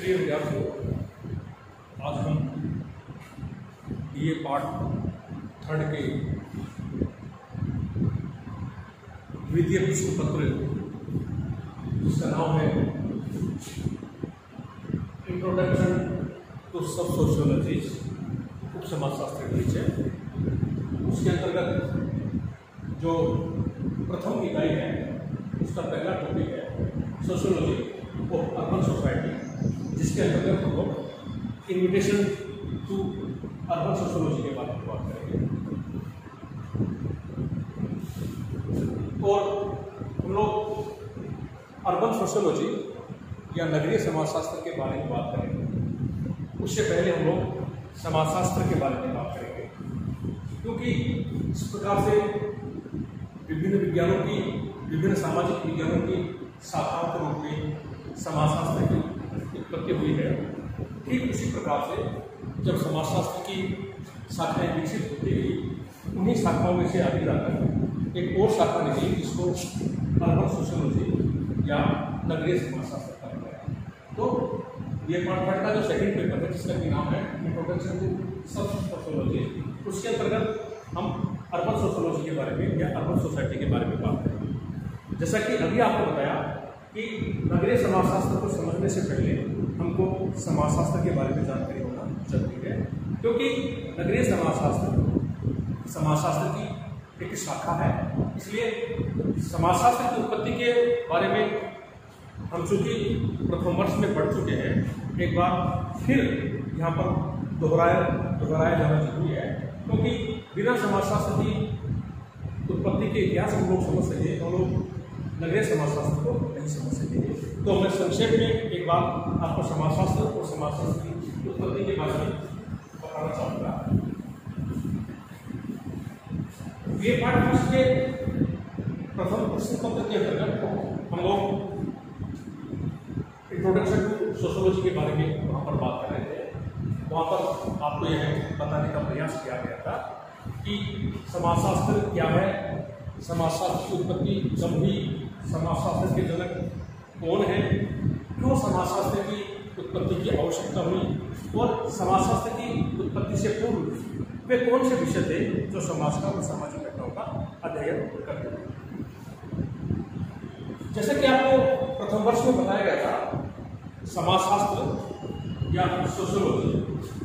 प्रिय विद्यार्थियों, आज हम ये पार्ट 3 के द्वितीय प्रश्न पत्र जिसका नाम है इंट्रोडक्शन टू सब सोशियोलॉजीज उप समाजशास्त्र के विषय, उसके अंतर्गत जो प्रथम इकाई है उसका पहला टॉपिक है सोशियोलॉजी ऑफ अर्बन सोसाइटी, जिसके अंतर्गत हम लोग इन्विटेशन टू अर्बन सोशियोलॉजी के बारे में बात करेंगे। और हम लोग अर्बन सोशियोलॉजी या नगरीय समाजशास्त्र के बारे में बात करेंगे। उससे पहले हम लोग समाजशास्त्र के बारे में बात करेंगे, क्योंकि इस प्रकार से विभिन्न विज्ञानों की, विभिन्न सामाजिक विज्ञानों की शाखाओं के रूप में समाजशास्त्र की उत्पत्ति हुई है। ठीक उसी प्रकार से जब समाजशास्त्र की शाखाएं विकसित होती गई, उन्हीं शाखाओं में से आगे जाकर एक और शाखा निकली जिसको अर्बन सोशियोलॉजी या नगरीय समाजशास्त्र कहा गया। तो ये पार्ट 3 का जो सेकंड पेपर है जिसका कि नाम है इंट्रोडक्शन टू सब सोशियोलॉजी, उसके अंतर्गत हम अर्बन सोशियोलॉजी के बारे में या अर्बन सोसाइटी के बारे में बात करेंगे। जैसा कि अभी आपको बताया कि नगरीय समाजशास्त्र को समझने से पहले हमको समाजशास्त्र के बारे में जानकारी होना जरूरी है, क्योंकि नगरीय समाजशास्त्र की एक शाखा है। इसलिए समाजशास्त्र की उत्पत्ति के बारे में हम चूंकि प्रथम वर्ष में पढ़ चुके हैं, एक बार फिर यहाँ पर दोहराया जाना जरूरी है, क्योंकि बिना समाजशास्त्र की उत्पत्ति के इतिहास हम लोग समझ सके, हम लोग नगरीय समाजशास्त्र को नहीं समझ सकेंगे। तो मैं संक्षेप में एक बार आपको समाजशास्त्र और समाजशास्त्र की उत्पत्ति के बारे में बताना चाहूँगा। ये पाठ्यक्रम के प्रथम प्रश्न पत्र के अंतर्गत हम लोग इंट्रोडक्शन टू सोशियोलॉजी के बारे में वहाँ पर बात कर रहे थे। वहाँ पर आपको यह बताने का प्रयास किया गया था कि समाजशास्त्र क्या है, समाजशास्त्र की उत्पत्ति कब हुई, समाजशास्त्र के जनक कौन है, क्यों समाजशास्त्र की उत्पत्ति की आवश्यकता हुई, और समाजशास्त्र की उत्पत्ति से पूर्व वे कौन से विषय थे जो समाज का और सामाजिक घटनाओं का अध्ययन करते थे। जैसे कि आपको प्रथम वर्ष में बताया गया था, समाजशास्त्र या सोशियोलॉजी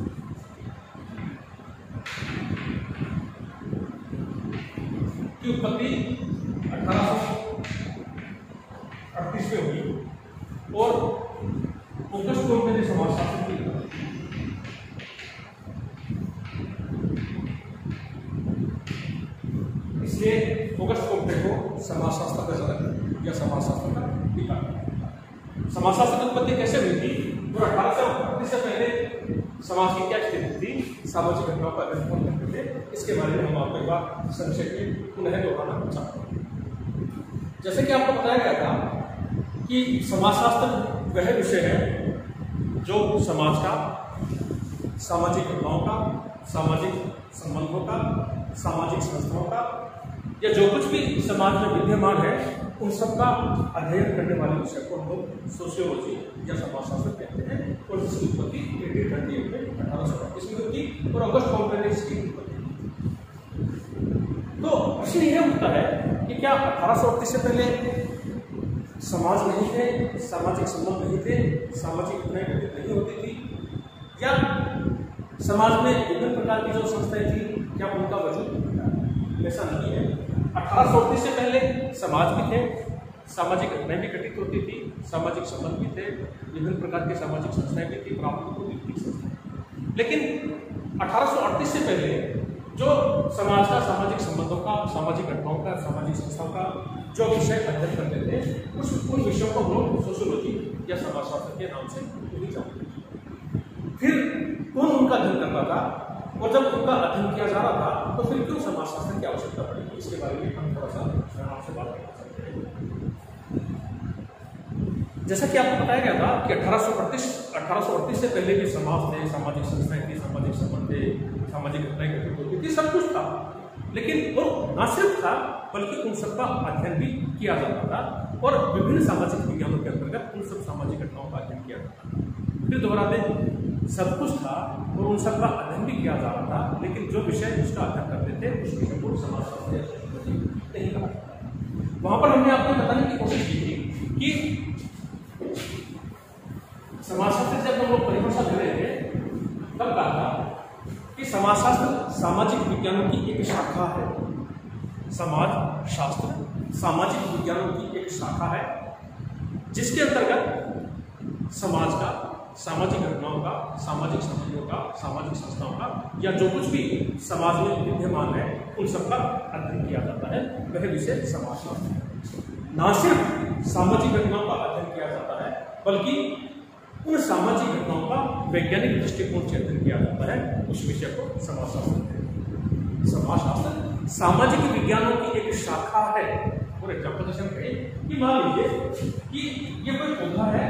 की उत्पत्ति 1838 में हुई और ऑगस्ट कोम्टे ने समाजशास्त्र की इसलिए ऑगस्ट कोम्टे को समाजशास्त्र का जनक या समाजशास्त्र का पिता। समाजशास्त्र की उत्पत्ति कैसे हुई थी और 1838 से पहले समाज की क्या स्थिति थी, सामाजिक घटनाओं का अध्ययन कौन करते थे, इसके बारे में हम आपको एक बार संक्षेप में पुनः दोहराना चाहते हैं। जैसे कि आपको बताया गया था कि समाजशास्त्र वह विषय है जो समाज का, सामाजिक घटनाओं का, सामाजिक संबंधों का, सामाजिक संस्थाओं का या जो कुछ भी समाज में विद्यमान है उन सब का अध्ययन करने वाले विषय को हम लोग सोशियोलॉजी या समाजशास्त्र कहते हैं। और इसकी उत्पत्ति 1838 में 1838 में हुई और अगस्त कोम्टे ने इसकी उत्पत्ति की। तो प्रश्न यह उठता है कि क्या 1838 से पहले समाज नहीं थे, सामाजिक संबंध नहीं थे, सामाजिक घटनाएं घटित नहीं होती थी, या समाज में विभिन्न प्रकार की जो संस्थाएं थी क्या उनका वजूद था? ऐसा नहीं है। 1838 से पहले समाज भी थे, सामाजिक घटनाएं भी घटित होती थी, सामाजिक संबंध भी थे, विभिन्न प्रकार की सामाजिक संस्थाएं भी थी, प्राथमिक संस्थाएं। लेकिन 1838 से पहले जो समाज का, सामाजिक संबंधों का, सामाजिक घटनाओं का, सामाजिक संस्थाओं का जो विषय अध्ययन करते थे उन विषयों को हम लोग सोशियोलॉजी या समाजशास्त्र के नाम से नहीं जानते। फिर कौन उनका अध्ययन करता था और जब उनका अध्ययन किया जा रहा था तो फिर क्यों समाजशास्त्र की आवश्यकता पड़ी, इसके बारे में हम थोड़ा सा आपसे बात करना चाहते हैं। जैसा कि आपको बताया गया था कि 1838 से पहले भी समाज थे, सामाजिक संस्थाएं थी, सामाजिक संबंध थे, सामाजिक घटनाएं घटित होती थी, सब कुछ था। लेकिन वो न सिर्फ था बल्कि उन सबका अध्ययन भी किया जाता था और विभिन्न सामाजिक विज्ञानों के अंतर्गत उन सब सामाजिक घटनाओं का अध्ययन किया जाता था। फिर दोहरा दें, सब कुछ था और उन सब का अध्ययन भी किया जा रहा था, लेकिन जो विषय उसका अध्ययन करते थे उस विषय को समाजशास्त्र नहीं कहा जाता। वहां पर हमने आपको बताने की कोशिश की थी कि समाजशास्त्र से जब हम लोग परिभाषा दे रहे थे तब कहा था कि समाजशास्त्र सामाजिक विज्ञानों की एक शाखा है। समाज शास्त्र सामाजिक विज्ञानों की एक शाखा है जिसके अंतर्गत समाज का, सामाजिक घटनाओं का, सामाजिक संबंधों का, सामाजिक संस्थाओं का या जो कुछ भी समाज में विद्यमान है उन सब का अध्ययन किया जाता है। वह विषय समाजशास्त्र है। न सिर्फ सामाजिक घटनाओं का अध्ययन किया जाता है बल्कि उन सामाजिक घटनाओं का वैज्ञानिक दृष्टिकोण से अध्ययन किया जाता है, उस विषय को समाजशास्त्र है। समाजशास्त्र सामाजिक विज्ञानों की एक शाखा है। और एग्जाम्पल जैसे हम कहें कि मान लीजिए कि ये कोई पौधा है,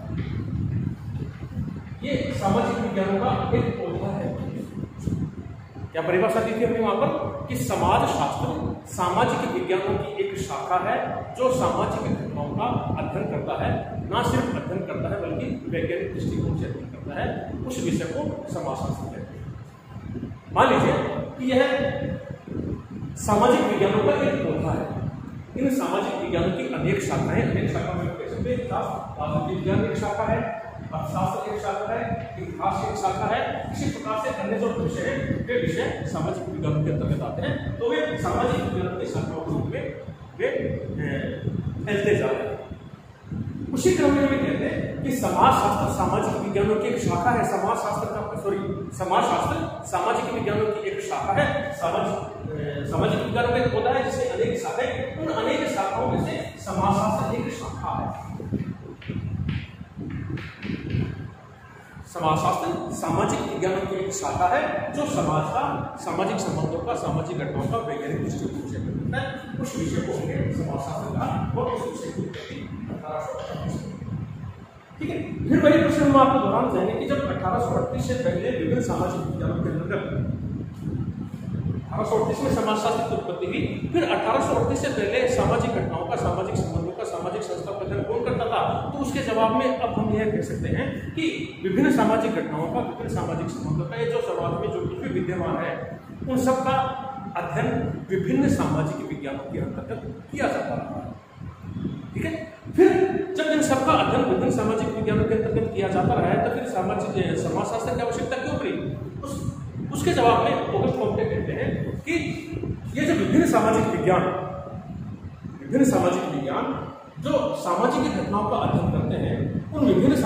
ये सामाजिक विज्ञानों का एक पौधा है। क्या परिभाषा दी थी हमने वहां पर कि समाज शास्त्र सामाजिक विज्ञानों की एक शाखा है जो सामाजिक घटनाओं का अध्ययन करता है, ना सिर्फ अध्ययन करता है बल्कि वैज्ञानिक दृष्टिकोण से अध्ययन करता है, उस विषय को समाजशास्त्र कहते हैं। मान लीजिए कि यह सामाजिक विज्ञानों का एक पौधा है। इन सामाजिक विज्ञानों की अनेक शाखाएं, अनेक शाखा में कह सकते हैं। राजनीति विज्ञान एक शाखा है, अर्थशास्त्र एक शाखा है, इतिहास एक शाखा है। इसी प्रकार से अन्य जो विषय है वे विषय सामाजिक विज्ञानों के अंतर्गत आते हैं, तो वे सामाजिक विज्ञान की शाखाओं के रूप में वे फैलते जा रहे हैं। उसी क्रम में हम कहते हैं कि समाजशास्त्र सामाजिक विज्ञानों की एक शाखा है। समाजशास्त्र सामाजिक विज्ञानों की एक शाखा है। सामाजिक विज्ञानों का एक पौधा है जिससे अनेक शाखाएं, उन अनेक शाखाओं में से समाजशास्त्र एक शाखा है। समाजशास्त्र सामाजिक विज्ञानों की एक शाखा है जो समाज का, सामाजिक संबंधों का, सामाजिक घटनाओं का वैज्ञानिक दृष्टिकोण से करता है, उस विषय को हमने समाजशास्त्र कहा और उस विषय की उत्पत्ति 1838 में। ठीक है, फिर वही प्रश्न हम आपको दोहराना चाहेंगे कि जब 1838 से पहले विभिन्न सामाजिक विज्ञानों के अंतर्गत 1838 में समाजशास्त्र की उत्पत्ति हुई, फिर 1838 से पहले सामाजिक घटनाओं का, सामाजिक संबंधों का, सामाजिक संस्थाओं का अध्ययन कौन करता था? तो उसके जवाब में अब हम यह कह सकते हैं कि विभिन्न सामाजिक घटनाओं का, विभिन्न सामाजिक संबंधों का, ये जो समाज में जो कुछ भी विद्यमान है उन सब का अध्ययन विभिन्न सामाजिक विज्ञानों के अंतर्गत किया जाता रहा है। ठीक है, फिर जब इन सबका अध्ययन विभिन्न सामाजिक विज्ञानों के अंतर्गत किया जाता रहा है तो फिर समाजशास्त्र की आवश्यकता क्यों पड़ी? उसके जवाब में ऑगस्ट कॉम्टे कहते हैं कि ये जो विभिन्न सामाजिक विज्ञान जो सामाजिक घटनाओं का अध्ययन करते हैं, उन विभिन्न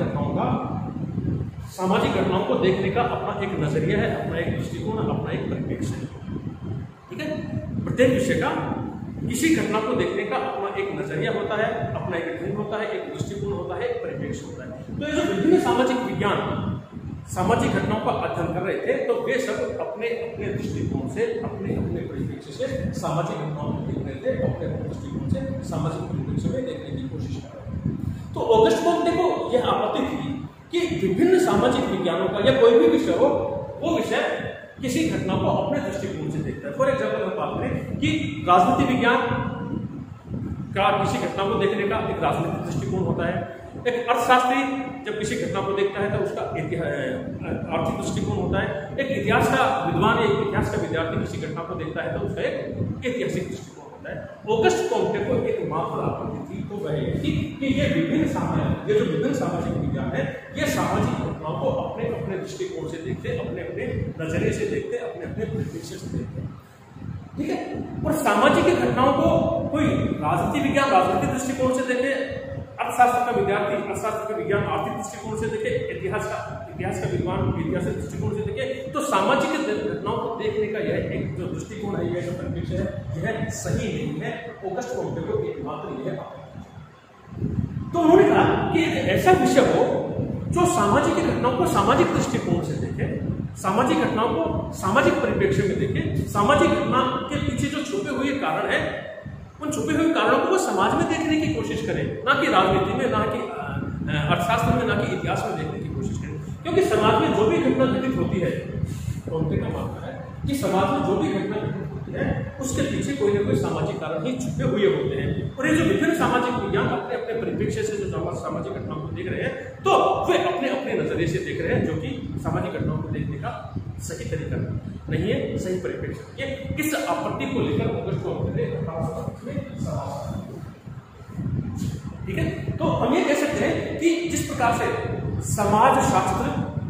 सामाजिक घटनाओं को देखने का अपना एक नजरिया है, अपना एक दृष्टिकोण, अपना एक परिप्रेक्ष्य है। ठीक है, प्रत्येक विषय का, किसी घटना को देखने का अपना एक नजरिया होता है, अपना एक ढंग होता है, एक दृष्टिकोण होता है, एक परिप्रेक्ष्य होता है। तो ये जो विभिन्न सामाजिक विज्ञान सामाजिक घटनाओं का अध्ययन कर रहे थे तो वे सब अपने अपने दृष्टिकोण से, अपने अपने परिप्रेक्ष्य से सामाजिक घटनाओं को देख रहे थे, अपने अपने दृष्टिकोण से सामाजिक परिप्रेक्ष्य में देखने की कोशिश कर रहे थे। तो ऑगस्ट कॉम्टे को यह आपत्ति थी कि विभिन्न सामाजिक विज्ञानों का या कोई भी विषय हो, वो विषय किसी घटना को अपने दृष्टिकोण से देखता है। फॉर एग्जाम्पल हम बात करें कि राजनीति विज्ञान का किसी घटना को देखने का एक राजनीतिक दृष्टिकोण होता है, एक अर्थशास्त्री जब किसी घटना को देखता है तो उसका आर्थिक दृष्टिकोण होता है, एक इतिहास का विद्वान या इतिहास का विद्यार्थी किसी घटना को देखता है तो उसका एक ऐतिहासिक दृष्टिकोण होता है। ऑगस्ट कॉम्टे को एक मात्र आपत्ति थी, तो वह कि ये जो विभिन्न सामाजिक विज्ञान है, ये सामाजिक घटनाओं को अपने अपने दृष्टिकोण से देखते, अपने अपने नजरिए से देखते, अपने अपने परिप्रेक्ष्य से देखते। ठीक है, और सामाजिक घटनाओं को कोई राजनीति विज्ञान राजनीतिक दृष्टिकोण से देखे, अर्थशास्त्र का विद्यार्थी अर्थशास्त्र का विज्ञान आर्थिक दृष्टिकोण से देखे, इतिहास का विद्वान इतिहास दृष्टिकोण से देखे, तो सामाजिक घटनाओं को देखने का यह एक जो दृष्टिकोण है, यह जो परिप्रेक्ष्य है, यह सही नहीं है। ऑगस्ट कॉम्टे को एकमात्र यह तो उन्होंने कहा कि एक ऐसा विषय हो जो सामाजिक घटनाओं को सामाजिक दृष्टिकोण से देखे, सामाजिक घटनाओं को सामाजिक परिप्रेक्ष्य में देखे, सामाजिक घटना के पीछे जो छुपे हुए कारण है, उन छुपे हुए कारणों को वो समाज में देखने की कोशिश करें, ना कि राजनीति में, ना कि अर्थशास्त्र में, ना कि इतिहास में देखने की कोशिश करें। क्योंकि समाज में जो भी घटना घटित होती है, तो उनका मानना है कि समाज में जो भी घटना घटित होती है उसके पीछे कोई ना कोई सामाजिक कारण ही छुपे हुए होते हैं। और ये जो विभिन्न सामाजिक विज्ञान अपने अपने परिप्रेक्ष्य से जो सामाजिक घटनाओं को देख रहे हैं, तो वे अपने अपने नजरिए से देख रहे हैं, जो कि सामाजिक घटनाओं को देखने का सही तरीका नहीं है, सही परिप्रेक्ष्य। ये किस आपत्ति को लेकर ऑगस्ट ठीक है। तो हम ये कह सकते हैं कि जिस प्रकार से समाजशास्त्र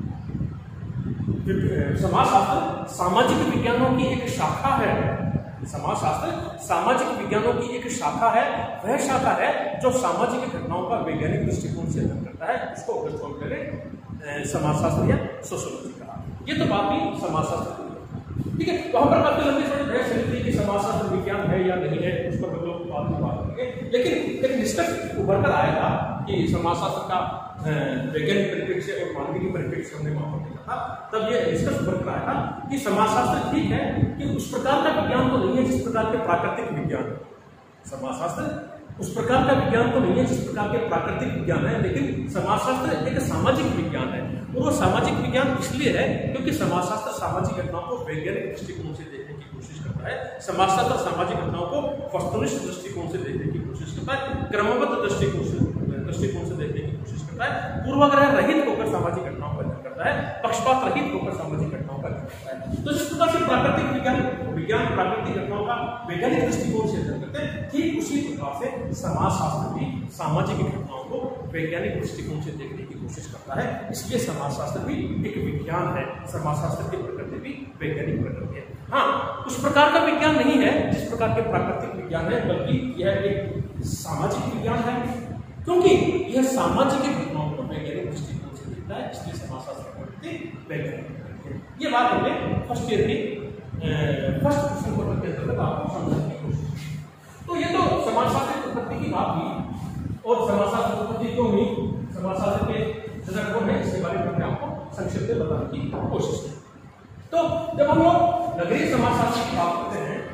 सामाजिक विज्ञानों की एक शाखा है, समाजशास्त्र सामाजिक विज्ञानों की एक शाखा है, वह शाखा है जो सामाजिक घटनाओं का वैज्ञानिक दृष्टिकोण से अध्ययन करता है, उसको ऑगस्ट समाजशास्त्र या सोशियोलॉजी कहा। ये तो बात ही समाजशास्त्र, ठीक है। वहां पर काफी लंबी थोड़ी बहस चलती है कि समाजशास्त्र विज्ञान है या नहीं है, उस पर हम लोग बाद में बात करेंगे। लेकिन एक निष्कर्ष उभर कर आया था कि समाजशास्त्र का वैज्ञानिक परिप्रेक्ष्य और मानवीय परिप्रेक्ष्य हमने वहां पर देखा था, तब यह निष्कर्ष उभर कर आया था कि समाजशास्त्र ठीक है कि उस प्रकार का विज्ञान तो नहीं है जिस प्रकार के प्राकृतिक विज्ञान है। समाजशास्त्र उस प्रकार का विज्ञान तो नहीं है जिस प्रकार के प्राकृतिक विज्ञान है, लेकिन समाजशास्त्र एक सामाजिक विज्ञान है। और वो सामाजिक विज्ञान इसलिए है क्योंकि समाजशास्त्र सामाजिक घटनाओं को वैज्ञानिक दृष्टिकोण से देखने की कोशिश करता है। समाजशास्त्र सामाजिक घटनाओं को वस्तुनिष्ठ दृष्टिकोण से देखने की कोशिश करता है, क्रमबद्ध दृष्टिकोण से देखने की कोशिश करता है, पूर्वाग्रह रहित होकर सामाजिक घटनाओं का अध्ययन करता है, पक्षपात रहित होकर सामाजिक घटनाओं का अध्ययन करता है। तो जिस प्रकार से प्राकृतिक विज्ञान प्राकृतिक घटनाओं का वैज्ञानिक दृष्टिकोण से अध्ययन करते हैं, ठीक उसी प्रकार से समाजशास्त्र भी सामाजिक घटनाओं को वैज्ञानिक दृष्टिकोण से देखने की कोशिश करता है। इसलिए समाजशास्त्र भी एक विज्ञान है, समाजशास्त्र की प्रकृति भी वैज्ञानिक प्रकृति है। हाँ, उस प्रकार का विज्ञान नहीं है जिस प्रकार के प्राकृतिक विज्ञान है, बल्कि यह एक सामाजिक विज्ञान है, क्योंकि यह सामाजिक घटनाओं को वैज्ञानिक दृष्टिकोण से देखता है, इसलिए समाजशास्त्र की प्रकृति वैज्ञानिक प्रकृति है। ये बात हमने फर्स्ट ईयर की फर्स्ट क्वेश्चन पेपर के अंतर्गत आपको समझाने की कोशिश की। तो ये तो समाजशास्त्र की उत्पत्ति की बात हुई, और समाजशास्त्र की उत्पत्ति क्यों हुई, समाजशास्त्र के जनक कौन है, इसके बारे में हमने आपको संक्षिप्त में बताने की कोशिश की। तो जब हम लोग नगरीय समाजशास्त्र की बात करते हैं,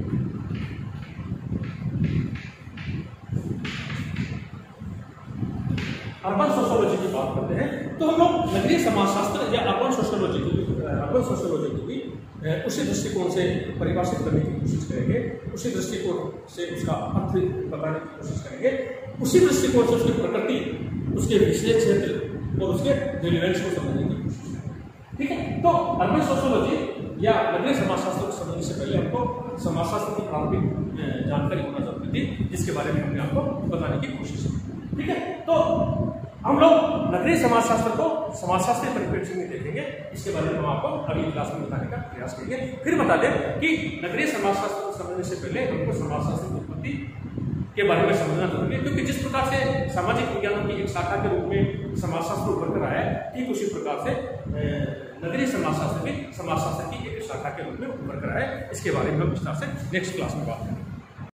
अर्बन सोशियोलॉजी की बात करते हैं, तो हम लोग नगरीय समाजशास्त्र या अर्बन सोशियोलॉजी की भी उसी दृष्टिकोण से परिभाषित करने की कोशिश करेंगे, उसी दृष्टिकोण से उसका अर्थ बताने की कोशिश करेंगे, उसी दृष्टिकोण से उसकी प्रकृति, उसके विशेष क्षेत्र और उसके रिलेवेंस को समझने की कोशिश करेंगे। ठीक है। तो अर्बन सोशियोलॉजी या नगरीय समाजशास्त्र को समझने से पहले हमको समाजशास्त्र की प्रारंभिक जानकारी होना जरूरी थी, जिसके बारे में हमने आपको बताने की कोशिश की। ठीक है। तो हम लोग नगरीय समाजशास्त्र को समाजशास्त्री परिप्रेक्ष्य में देखेंगे, इसके बारे में हम आपको अगली क्लास में बताने का प्रयास करेंगे। फिर बता दें कि नगरीय समाजशास्त्र को समझने से पहले हमको समाजशास्त्र की उत्पत्ति के बारे में समझना जरूरी है, क्योंकि जिस प्रकार से सामाजिक विज्ञानों की एक शाखा के रूप में समाजशास्त्र उभर कर आया है, ठीक उसी प्रकार से नगरीय समाजशास्त्र भी समाजशास्त्र की एक शाखा के रूप में उभर कर आया है। इसके बारे में हम विस्तार से नेक्स्ट क्लास में बात करेंगे।